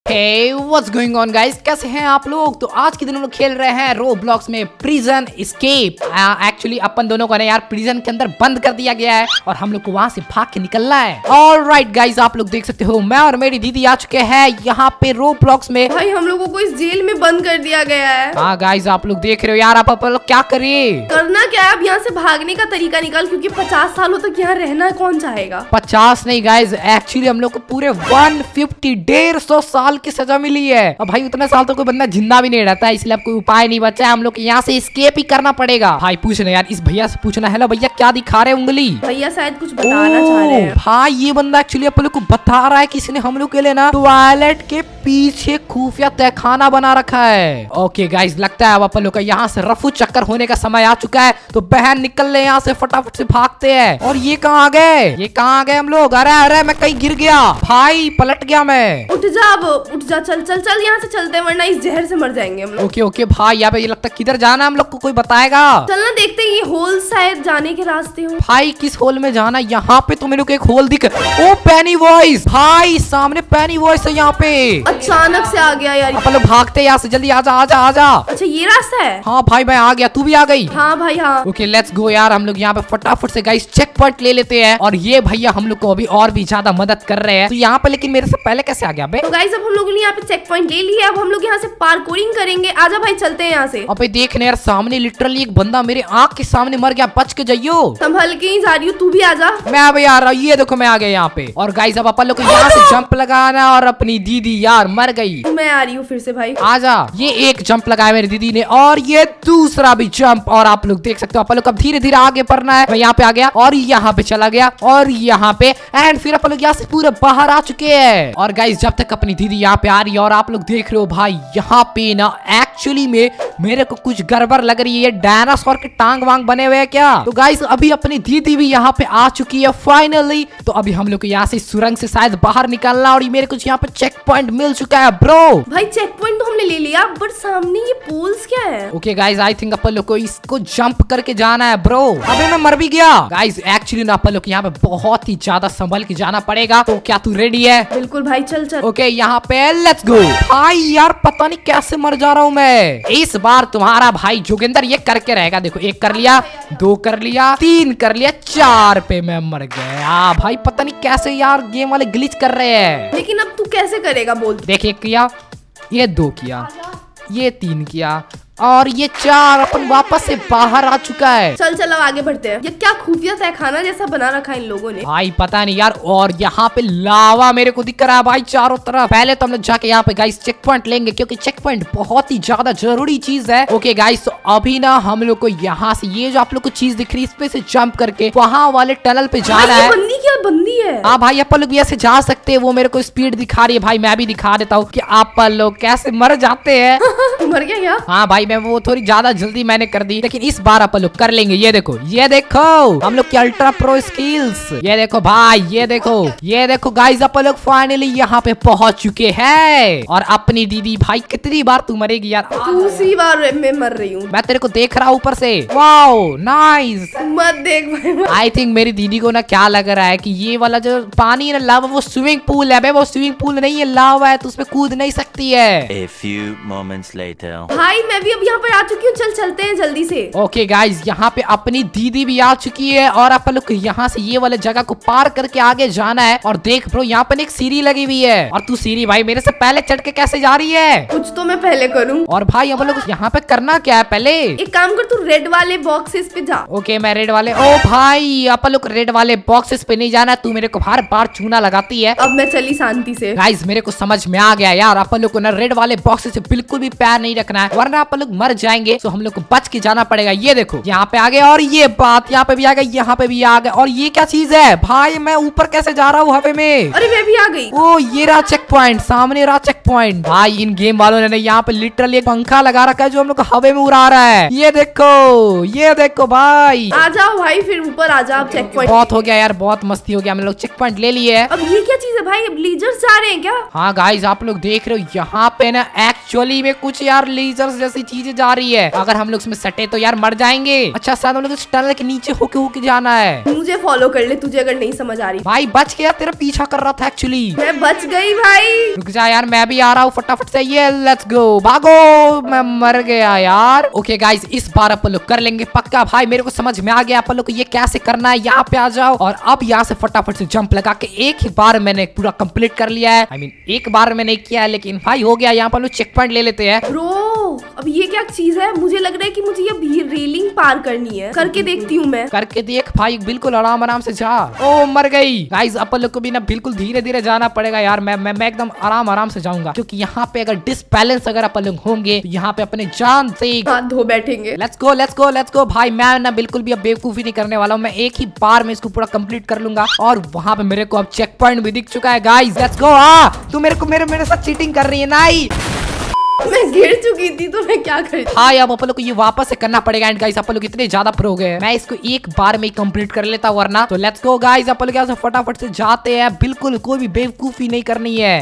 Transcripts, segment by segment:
Hey, what's going on guys? कैसे हैं आप लोग? तो आज के दिन हम लोग खेल रहे हैं रोब्लॉक्स में प्रिजन एस्केप। एक्चुअली अपन दोनों को ना यार प्रिजन के अंदर बंद कर दिया गया है और हम लोग को वहाँ से भाग के निकलना है। ऑलराइट गाइस, आप लोग देख सकते हो मैं और मेरी दीदी आ चुके हैं यहाँ पे रोब्लॉक्स में। भाई हम लोगों को इस जेल में बंद कर दिया गया है। हाँ गाइस, आप लोग देख रहे हो यार, आप लोग क्या करें? करना क्या है अब, यहाँ से भागने का तरीका निकाल, क्योंकि 50 सालों तक यहाँ रहना कौन चाहेगा। 50 नहीं गाइस, एक्चुअली हम लोग को पूरे 150 साल की सजा मिली है। अब भाई उतना साल तो कोई बंदा जिंदा भी नहीं रहता है, इसलिए अब कोई उपाय नहीं बचा है। हम लोग यहाँ से एस्केप ही करना पड़ेगा। भाई पूछना यार, इस भैया से पूछना। हेलो भैया, क्या दिखा रहे हैं उंगली? भैया शायद कुछ बताना चाह रहे हैं। भाई ये बंदा एक्चुअली अपन लोग को बता रहा है कि इसने हम लोग के लिए ना टॉयलेट के पीछे खुफिया तहखाना बना रखा है। ओके गाइस, लगता है अब अपन लोग का यहाँ से रफू चक्कर होने का समय आ चुका है। तो बहन निकल ले यहाँ से, फटाफट से भागते हैं। और ये कहाँ आ गए? ये कहाँ आ गए हम लोग? अरे अरे मैं कहीं गिर गया भाई, पलट गया मैं। उठ जा अब, उठ जा, चल चल चल यहाँ से चलते हैं, वरना इस जहर से मर जाएंगे हम लोग। ओके ओके भाई, यहाँ पे ये लगता है किधर जाना है हम लोग को, कोई बताएगा? चलना देखते हैं, ये होल शायद जाने के रास्ते हो। भाई किस होल में जाना? यहाँ पे तो मेरे को एक होल दिख। ओ पेनी वॉइस, भाई सामने पेनी वॉइस है यहाँ पे। अचानक से आ गया यार। अपन लोग भागते यहाँ से, जल्दी आजा आजा आजा। अच्छा ये रास्ता है? हाँ भाई मैं आ गया, तू भी आ गई? हाँ भाई हाँ। ओके लेट्स गो यार, हम लोग यहाँ पे फटाफट से गाइस चेक पॉइंट ले लेते हैं। और ये भैया हम लोग को अभी और भी ज्यादा मदद कर रहे हैं। तो यहाँ पे लेकिन मेरे से पहले कैसे आ गया बे? तो गाइस अब हम लोगों ने यहाँ पे चेक पॉइंट ले लिया, अब हम लोग यहाँ से पार्कूरिंग करेंगे। आजा भाई चलते हैं यहाँ से। अबे देखने यार, सामने लिटरली एक बंदा मेरे आँख के सामने मर गया, बच के जाइयो। संभल के ही जा रही हूँ, तू भी आजा। मैं अभी आ रहा हूँ, ये देखो मैं आ गया यहाँ पे। और गाइस अब अपन लोग को यहाँ से जंप लगाना, और अपनी दीदी यार मर गई। मैं आ रही हूँ फिर से भाई। आजा, ये एक जंप लगाया मेरी दीदी ने, और ये दूसरा भी जंप। और आप लोग देख सकते हो अपन लोग अब धीरे धीरे आगे बढ़ना है। मैं यहाँ पे आ गया और यहाँ पे चला गया और यहाँ पे, एंड फिर अपन लोग यहाँ से पूरे बाहर आ चुके हैं। और गाइस जब तक अपनी दीदी यहाँ पे आ रही है, और आप लोग देख रहे हो भाई यहाँ पे ना एक्चुअली में मेरे को कुछ गड़बड़ लग रही है। डायनासोर के टांग वांग बने हुए हैं क्या? तो गाइस अभी अपनी दीदी भी यहाँ पे आ चुकी है फाइनली। तो अभी हम लोग को यहाँ से सुरंग से शायद बाहर निकलना, और मेरे कुछ यहाँ पे चेक पॉइंट मिल चुका है ब्रो। भाई चेक पॉइंट तो हमने ले लिया, बट सामने ये पोल्स क्या है? ओके गाइस, आई थिंक अपन लोग को इसको जंप करके जाना है ब्रो। अबे मैं मर भी गया। गाइस एक्चुअली ना अपन लोग यहाँ पे बहुत ही ज्यादा संभल के जाना पड़ेगा। तो क्या तू रेडी है? बिल्कुल भाई, चल चल। ओके यहाँ पे लेट्स गो। भाई यार पता नहीं कैसे मर जा रहा हूँ मैं। इस बार तुम्हारा भाई जोगिंदर ये करके रहेगा। देखो, 1 कर लिया, 2 कर लिया, 3 कर लिया, 4 पे मैं मर गया। भाई पता नहीं कैसे यार गेम वाले ग्लिच कर रहे हैं। लेकिन अब तू कैसे करेगा बोल? देख, 1 किया, ये 2 किया, ये 3 किया, और ये 4। अपन वापस से बाहर आ चुका है। चल चल अब आगे बढ़ते हैं। ये क्या खुफिया तहखाना जैसा बना रखा है इन लोगों ने। भाई पता नहीं यार। और यहाँ पे लावा मेरे को दिख रहा है भाई चारों तरफ। पहले तो हम लोग जाके यहाँ पे गाइस चेक पॉइंट लेंगे, क्योंकि चेक पॉइंट बहुत ही ज्यादा जरूरी चीज है। ओके गाइस, तो अभी ना हम लोग को यहाँ से ये जो आप लोग को चीज दिख रही है, इस पे से जंप करके वहाँ वाले टनल पे जाना है। बंदी क्या बंदी है? हाँ भाई अपन लोग भी ऐसे जा सकते हैं। वो मेरे को स्पीड दिखा रही है भाई, मैं भी दिखा देता हूँ कि आप लोग कैसे मर जाते हैं। मर गया क्या? हाँ भाई, मैं वो थोड़ी ज्यादा जल्दी मैंने कर दी, लेकिन इस बार अपन लोग कर लेंगे। ये देखो, ये देखो हम लोग की अल्ट्रा प्रो स्किल्स। ये देखो भाई, ये देखो, ये देखो गाइस, अपन लोग फाइनली यहाँ पे पहुंच चुके हैं। और अपनी दीदी भाई, कितनी बार तू मरेगी यार? दूसरी बार मैं मर रही हूँ। मैं तेरे को देख रहा हूँ ऊपर से। Wow nice. मत देख भाई। आई थिंक मेरी दीदी को ना क्या लग रहा है कि ये वाला जो पानी है ना, लावा, वो स्विमिंग पूल है। वो स्विमिंग पूल नहीं है, लावा है, तो उसमें कूद नहीं सकती है। A few moments later. भाई मैं भी अब यहाँ पर आ चुकी हूँ, चल चलते हैं जल्दी से। ओके गाइस, यहाँ पे अपनी दीदी भी आ चुकी है, और अपन लोग यहाँ से ये वाले जगह को पार करके आगे जाना है। और देख ब्रो, यहाँ पे एक सीढ़ी लगी हुई है, और तू सीढ़ी भाई मेरे से पहले चढ़ के कैसे जा रही है? कुछ तो मैं पहले करूँ। और भाई अपन लोग यहाँ पे करना क्या है पहले? एक काम कर, तू रेड वाले बॉक्सेस पे जा। ओके मैं रेड वाले। ओ भाई अपन लोग रेड वाले बॉक्सेस पे नहीं जाना, तू मेरे को हर बार चूना लगाती है। अब मैं चली शांति से। गाइस मेरे को समझ में आ गया यार, अपन लोग को ना रेड वाले बॉक्सेस से बिल्कुल भी पैर नहीं रखना है, वरना अपन लोग मर जाएंगे। तो हम लोग को बच के जाना पड़ेगा। ये देखो यहाँ पे आ गए, और ये बात यहाँ पे भी आ गई, यहाँ पे भी आ गए। और ये क्या चीज है भाई? मैं ऊपर कैसे जा रहा हूँ हवा में? अरे मैं भी आ गई। ओ ये रहा चेक पॉइंट, सामने रहा चेक पॉइंट। भाई इन गेम वालों ने यहाँ पे लिटरली एक पंखा लगा रखा है जो हम लोग को हवा में उड़ा रहा है। ये देखो भाई। आ जाओ भाई, फिर ऊपर आ जाओ। चेक पॉइंट बहुत हो गया यार, बहुत मस्ती हो गया, हम लोग चेक पॉइंट ले लिए है। अब ये क्या चीज है भाई? अब लीजर्स जा रहे हैं क्या? हाँ गाइज, आप लोग देख रहे हो यहाँ पे ना एक्चुअली में कुछ यार लीजर्स जैसी चीजें जा रही है। अगर हम लोग इसमें सटे तो यार मर जाएंगे। अच्छा शायद हम लोग इस टनल के नीचे होके जाना है। मुझे फॉलो कर ले तुझे अगर नहीं समझ आ रही। भाई बच गया, तेरा पीछा कर रहा था एक्चुअली। मैं बच गई भाई। रुक जा यार, मैं भी आ रहा हूँ फटाफट से। ये लेट्स गो, भागो। मैं मर गया यार। ओके गाइज, इस बार अपन लोग कर लेंगे पक्का। भाई मेरे को समझ में आ गया अपन लोग को ये कैसे करना है। यहाँ पे आ जाओ और अब यहाँ से फटाफट से जंप लगा के एक ही बार मैंने पूरा कंप्लीट कर लिया है। एक बार मैंने किया है लेकिन भाई हो गया। यहाँ पर लोग चेक पॉइंट ले लेते हैं। ब्रो अब ये क्या चीज है? मुझे लग रहा है कि मुझे ये रेलिंग पार करनी है। करके देखती हूँ मैं। करके देख भाई, बिल्कुल आराम आराम से जा। ओ मर गई गाइस। अपन लोग को भी ना बिल्कुल धीरे धीरे जाना पड़ेगा यार। मैं एकदम आराम से जाऊंगा क्योंकि यहाँ पे अगर डिसबैलेंस अगर अपन लोग होंगे तो यहाँ पे अपने जान से हाथ धो बैठेंगे। लेट्स गो भाई। मैं ना बिल्कुल भी अब बेवकूफी नहीं करने वाला हूँ। मैं एक ही बार में इसको पूरा कंप्लीट कर लूंगा और वहाँ पे मेरे को अब चेक पॉइंट भी दिख चुका है गाइस। लेट्स गो। तू मेरे साथ चीटिंग कर रही है ना? मैं गिर चुकी थी तो मैं क्या कर। हाँ अब अपन लोग को ये वापस से करना पड़ेगा। एंड गाइस अपन लोग इतने ज्यादा प्रो गए, मैं इसको एक बार में ही कंप्लीट कर लेता वरना। तो लेट्स गो गाइस, अपन लोग यहाँ से फटाफट से जाते हैं। बिल्कुल कोई भी बेवकूफी नहीं करनी है।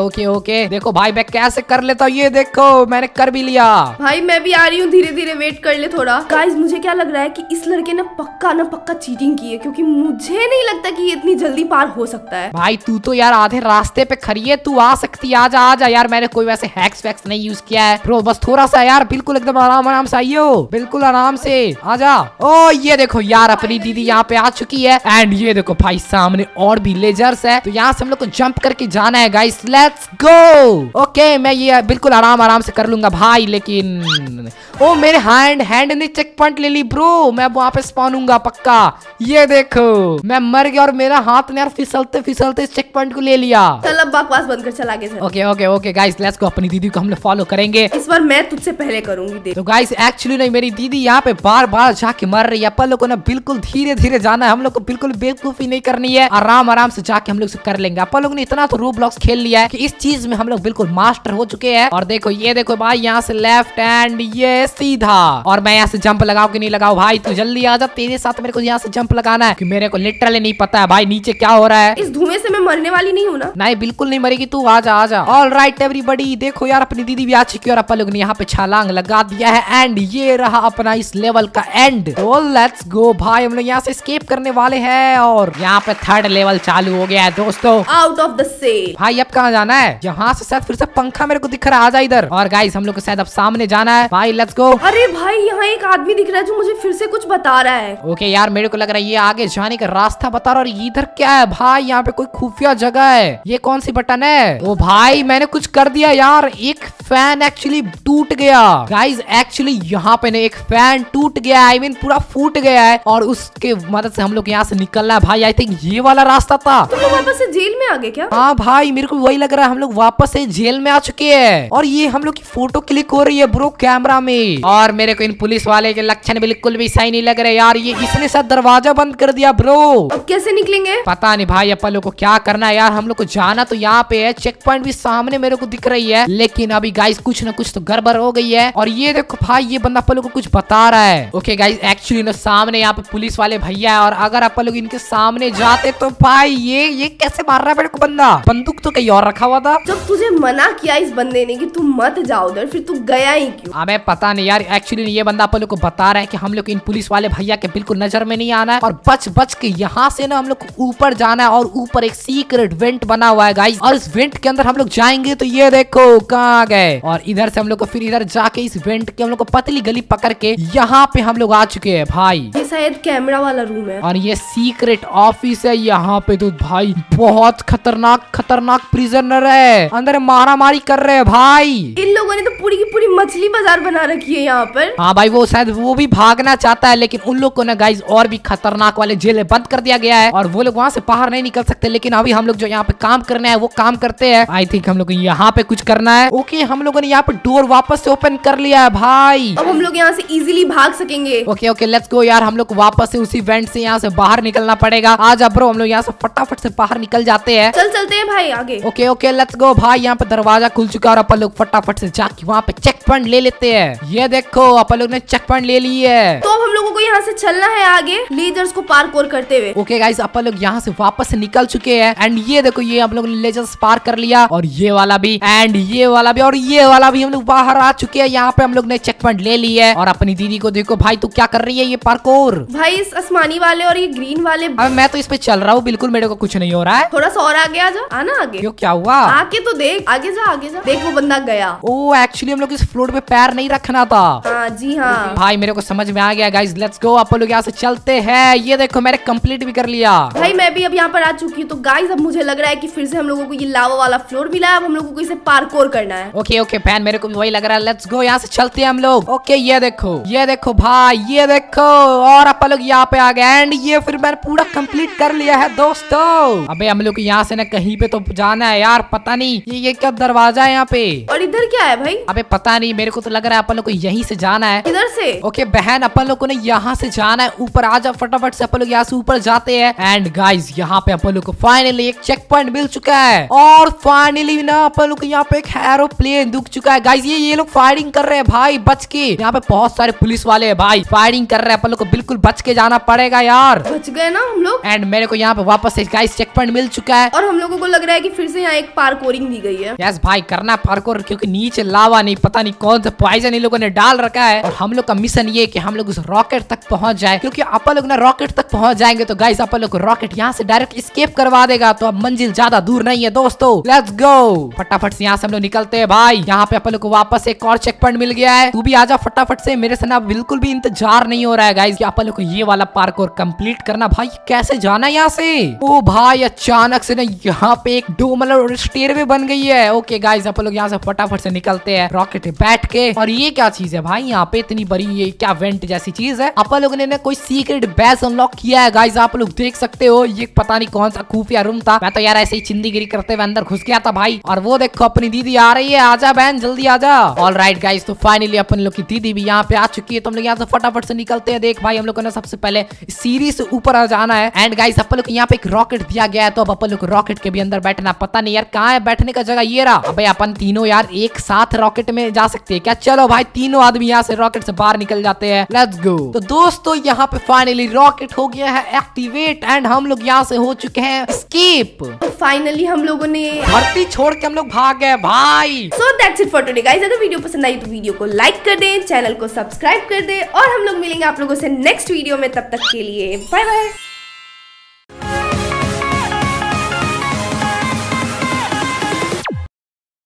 ओके देखो भाई मैं कैसे कर लेता हूँ। ये देखो मैंने कर भी लिया। भाई मैं भी आ रही हूँ, धीरे धीरे वेट कर ले थोड़ा। गाइस मुझे क्या लग रहा है कि इस लड़के ने पक्का चीटिंग की है क्योंकि मुझे नहीं लगता कि ये इतनी जल्दी पार हो सकता है। भाई तू तो यार आधे रास्ते पे खड़ी है, तू आ सकती है। आजा यार, मैंने कोई वैसे हैक्स वैक्स नहीं यूज किया है ब्रो। बस थोड़ा सा यार, बिल्कुल एकदम आराम से आइयो, बिल्कुल आराम से आजा। ओ ये देखो यार अपनी दीदी यहाँ पे आ चुकी है। एंड ये देखो भाई सामने और भी लेजर्स है, तो यहाँ से हम लोग को जंप करके जाना है गाइस। Let's go. ओके मैं ये बिल्कुल आराम से कर लूंगा भाई। लेकिन ओ मेरे हैंड ने चेक पॉइंट ले ली ब्रो। मैं वहाँ पे स्पॉनूंगा पक्का। ये देखो मैं मर गया और मेरा हाथ ने यार फिसलते इस चेक पॉइंट को ले लिया। चल अब बकवास बंद कर, चल आगे चल। Okay guys let's go. अपनी दीदी को हम लोग फॉलो करेंगे। इस बार मैं तुझसे पहले करूंगी देख। तो गाइस एक्चुअली नहीं, मेरी दीदी यहाँ पे बार जाके मर रही है। अपन लोग को ना बिल्कुल धीरे धीरे जाना है। हम लोग को बिल्कुल बेवकूफी नहीं करनी है। आराम से जाके हम लोग से कर लेंगे। अपन लोग ने इतना तो रोब्लॉक्स खेल लिया है कि इस चीज में हम लोग बिल्कुल मास्टर हो चुके हैं। और देखो ये देखो भाई, यहाँ से लेफ्ट एंड ये सीधा। और मैं यहाँ से जंप लगाऊ कि नहीं लगाऊ? भाई तू जल्दी आ जा, तेरे साथ मेरे को यहाँ से जंप लगाना है कि मेरे को लिटरली नहीं पता है भाई नीचे क्या हो रहा है। इस धुएं से मैं मरने वाली नहीं हूँ ना? नहीं बिल्कुल नहीं मरेगी तू, आजा। ऑलराइट एवरीबॉडी, देखो यार अपनी दीदी भी आ चुकी है और अपन लोग ने यहाँ पे छलांग लगा दिया है। एंड ये रहा अपना इस लेवल का एंड। तो लेट्स गो भाई, हम लोग यहाँ से एस्केप करने वाले हैं और यहाँ पे थर्ड लेवल चालू हो गया है दोस्तों। Out of the cell. भाई अब कहाँ जाना है? यहाँ से शायद फिर से पंखा मेरे को दिख रहा है, आजा इधर। और गाइस हम लोग को शायद अब सामने जाना है भाई। Let's go. अरे भाई यहाँ एक आदमी दिख रहा है जो मुझे फिर से कुछ बता रहा है। ओके यार मेरे को लग रहा है ये आगे जाने का रास्ता बता रहा। और इधर क्या है भाई? यहाँ पे कोई खुफिया जगह है। ये कौन सी बटन है? ओ भाई मैंने कुछ कर दिया यार, एक फैन एक्चुअली टूट गया। गाइस एक्चुअली यहाँ पे एक फैन टूट गया, आई मीन पूरा फूट गया है और उसके मदद से हम लोग यहाँ से निकलना है भाई। आई थिंक ये वाला रास्ता था। तुम लोग वापस से जेल में आ गए क्या? हाँ भाई मेरे को वही लग रहा है, हम लोग वापस से जेल में आ चुके हैं। और ये हम लोग की फोटो क्लिक हो रही है ब्रो कैमरा में। और मेरे को इन पुलिस वाले के लक्षण बिल्कुल भी सही नहीं लग रहे यार। ये इसने शायद दरवाजा बंद कर दिया ब्रो। अब कैसे निकलेंगे? पता नहीं भाई अपन लोग को क्या करना है यार। हम लोग को जाना तो यहाँ पे है, चेक पॉइंट भी सामने मेरे को दिख रही है, लेकिन अभी गाइस कुछ ना कुछ तो गड़बड़ हो गई है। और ये देखो भाई ये बंदा अपन लोग को कुछ बता रहा है। ओके गाइस एक्चुअली ना सामने यहाँ पे पुलिस वाले भैया है और अगर अपन लोग इनके सामने जाते तो भाई ये कैसे मार रहा है मेरे को बंदा? बंदूक तो कहीं और रखा हुआ था। जब तुझे मना किया इस बंदे ने कि तू मत जाओ उधर, फिर तू गया ही क्यों? हमें पता नहीं यार। एक्चुअली ये बंदा अपन लोग को बता रहा है कि हम लोग इन पुलिस वाले भैया के बिल्कुल नजर में नहीं आना है और बच के यहाँ से ना हम लोग को ऊपर जाना है। और ऊपर एक सीक्रेट वेंट बना हुआ है गाइस, और इस वेंट के अंदर हम लोग जाएंगे तो ये देखो कहाँ गए। और इधर से हम लोग को फिर इधर जाके इस वेंट के हम लोग को पतली गली पकड़ के यहाँ पे हम लोग आ चुके हैं भाई। ये शायद कैमरा वाला रूम है और ये सीक्रेट ऑफिस है। यहाँ पे तो भाई बहुत खतरनाक प्रिजनर है, अंदर मारा मारी कर रहे हैं भाई। इन लोगों ने तो पूरी की पूरी मछली बाजार बना रखी है यहाँ पर। हाँ भाई वो शायद वो भी भागना चाहता है, लेकिन उन लोग को ना गाइस और भी खतरनाक वाले जेल में बंद कर दिया गया है और वो लोग वहाँ से बाहर नहीं निकल सकते। लेकिन अभी हम लोग जो यहाँ पे काम करना है वो काम करते हैं। आई थिंक हम लोग को यहाँ पे कुछ करना है। ओके हम लोगों ने यहाँ पे डोर वापस से ओपन कर लिया है भाई। अब हम लोग यहाँ से इजीली भाग सकेंगे। ओके ओके लेट्स गो यार, हम लोग वापस से उसी वेंट से यहाँ से बाहर निकलना पड़ेगा। आज ब्रो हम लोग यहाँ से फटाफट से बाहर निकल जाते हैं। चलते हैं भाई आगे। ओके ओके लेट्स गो भाई, यहाँ पे दरवाजा खुल चुका है और अपन लोग फटाफट से जाके वहाँ पे चेक पॉइंट ले लेते हैं। ये देखो अपन लोग ने चेक पॉइंट ले ली है। तो अब हम लोगों को यहाँ से चलना है आगे लेजर्स को पार करते हुए। ओके गाइस अपन लोग यहाँ से वापस से निकल चुके हैं एंड ये देखो ये हम लोग ने लेजर्स पार कर लिया और ये वाला भी एंड ये वाला भी और ये वाला भी हम लोग बाहर आ चुके हैं। यहाँ पे हम लोग ने चेक पॉइंट ले ली है और अपनी दीदी को देखो भाई तू क्या कर रही है ये पार्कोर। भाई इस आसमानी वाले और ये ग्रीन वाले। अब मैं तो इस पे चल रहा हूँ, बिल्कुल मेरे को कुछ नहीं हो रहा है। थोड़ा सा और आगे आ जा, आना आगे। क्यों क्या हुआ? आके तो देख, आगे जा देख वो बंदा गया। ओ एक्चुअली हम लोग इस फ्लोर पे पैर नहीं रखना था। हाँ जी हाँ भाई मेरे को समझ में आ गया गाइस, लेट्स गो अपन लोग यहाँ से चलते हैं। ये देखो मैंने कंप्लीट भी कर लिया। भाई मैं भी अब यहाँ पर आ चुकी हूँ। तो गाइस अब मुझे लग रहा है कि फिर से हम लोगों को ये लावा वाला फ्लोर मिला है। अब हम लोगों को इसे पार्कोर करना है। ओके ओके फैन मेरे को भी वही लग रहा है। लेट्स गो यहाँ से चलते हैं हम लोग। ओके ये देखो भाई ये देखो और अपन लोग यहाँ पे आ गए एंड ये फिर मैंने पूरा कंप्लीट कर लिया है दोस्तों। अबे हम लोग यहाँ से ना कहीं पे तो जाना है यार, पता नहीं ये क्या दरवाजा है यहाँ पे। और इधर क्या है भाई? अबे पता नहीं, मेरे को तो लग रहा है अपन लोग को यहीं से जाना है। इधर से? ओके बहन अपन लोग को ना यहाँ से जाना है ऊपर। आ जा फटाफट से अपन लोग यहाँ से ऊपर जाते हैं एंड गाइस यहाँ पे अपन लोग को फाइनली एक चेक पॉइंट मिल चुका है और फाइनली ना अपन लोग को यहाँ पे एक एरोप्लेन दिख चुका है। गाइस ये लोग फायरिंग कर रहे हैं भाई, बच के। यहाँ पे बहुत सारे पुलिस वाले हैं भाई, फायरिंग कर रहे हैं। अपन लोग को बिल्कुल बच के जाना पड़ेगा यार। बच गए ना हम लोग। एंड मेरे को यहाँ पे वापस से गाइस चेक पॉइंट मिल चुका है और हम लोगों को लग रहा है कि फिर से यहाँ एक पार्कोरिंग दी गई है। यस भाई करना पार्कोर, क्योंकि नीचे लावा नहीं, पता नहीं कौन सा पॉइजन इन लोगों ने डाल रखा है। और हम लोग का मिशन ये कि हम लोग उस रॉकेट तक पहुंच जाए, क्योंकि अपन लोग ना रॉकेट तक पहुंच जाएंगे तो गाइस अपन लोग को रॉकेट यहाँ से डायरेक्ट एस्केप करवा देगा। तो अब मंजिल ज्यादा दूर नहीं है दोस्तों। लेट्स गो फटाफट से यहाँ से हम लोग निकलते हैं भाई। यहाँ पे अपन लोग को वापस एक और चेक पॉइंट मिल गया है। तू भी आजा फटाफट से, मेरे से ना बिल्कुल भी इंतजार नहीं हो रहा है गाइस कि अपन लोग को ये वाला पार्कोर कंप्लीट करना। भाई कैसे जाना यहाँ से? ओ भाई अचानक से ना यहाँ पे एक मतलब स्टेयरवे बन गई है। ओके गाइस अपन लोग यहाँ से फटाफट से निकलते हैं रॉकेट बैठ के। और ये क्या चीज है भाई यहाँ पे इतनी बड़ी, ये क्या वेंट जैसी चीज है? अपन लोगों ने ना कोई सीक्रेट बेस अनलॉक किया है गाइस, आप लोग देख सकते हो। ये पता नहीं कौन सा खुफिया रूम था। मैं तो यार ऐसे ही चिंदीगिरी करते हुए अंदर घुस गया था भाई। और वो देखो अपनी दीदी आ रही है, आजा बहन जल्दी आजा। ऑल राइट गाइस तो फाइनली अपन लोग की दीदी भी यहाँ पे आ चुकी है। तो हम लोग यहाँ से फटाफट से निकलते हैं। देख भाई हम लोग को ना सबसे पहले सीढ़ी से ऊपर आ जाना है एंड गाइस अपन लोग को यहाँ पे एक रॉकेट दिया गया है। तो अब अपन लोग को रॉकेट के भी अंदर बैठना, पता नहीं यार कहाँ है बैठने का जगह। ये रहा। अबे अपन तीनों यार एक साथ रॉकेट में जा सकते हैं क्या? चलो भाई तीनों आदमी यहाँ से रॉकेट से बाहर निकल जाते हैं। Let's go. तो दोस्तों यहाँ पे फाइनली रॉकेट हो गया है एक्टिवेट एंड हम लोग यहाँ से हो चुके हैं एस्केप। फाइनली हम लोगों ने धरती छोड़ के हम लोग भाग गए भाई। So that's it for today guys. अगर वीडियो पसंद आई तो वीडियो को लाइक कर दें, चैनल को सब्सक्राइब कर दें और हम लोग मिलेंगे आप लोगों से नेक्स्ट वीडियो में। तब तक के लिए बाय बाय।